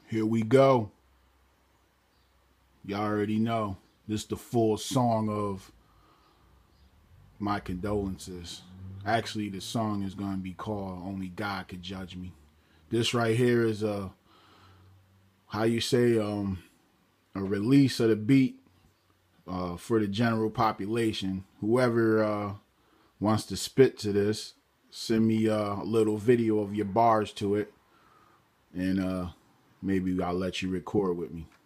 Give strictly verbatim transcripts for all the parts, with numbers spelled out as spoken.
Here we go. Y'all already know. This is the full song of my condolences. Actually, the song is going to be called Only God Could Judge Me. This right here is a, how you say, um, a release of the beat uh, for the general population. Whoever uh, wants to spit to this, send me a little video of your bars to it, and uh, maybe I'll let you record with me.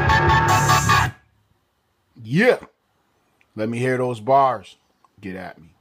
Yeah. Let me hear those bars. Get at me.